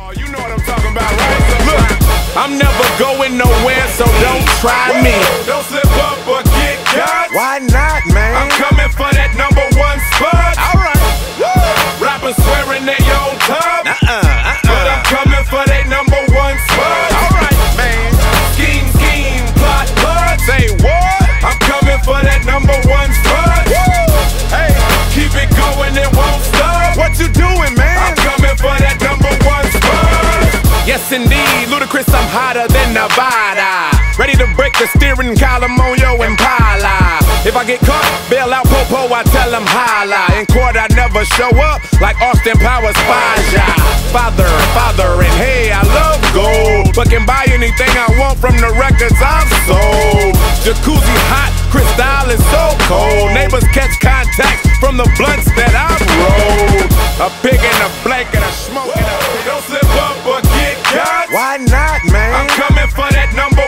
Oh, you know what I'm talking about, right? Look, I'm never going nowhere, so don't try me. Don't slip up or get cut. Why not, man? I'm coming for that #1 spot. Alright. Rappers swearing they own tough. But I'm coming for that #1 spot. Alright, man. Scheme, scheme, plot, plot. Say what? I'm coming for that #1 spot. Hey, keep it going, it won't stop. What you doing, man? I'm coming for that #1 spot. Yes, indeed, ludicrous, I'm hotter than Nevada. Ready to break the steering column on your Impala. If I get caught, bail out Popo, I tell him holla. In court, I never show up like Austin Powers Faja. Father, and hey, I love gold, but can buy anything I want from the records I've sold. Jacuzzi hot, Cristal is so cold. Neighbors catch contact from the blunts that I've rolled. A pig in a blanket, a smoke in a... Don't slip up or get cut. Why not, man? I'm coming for that #1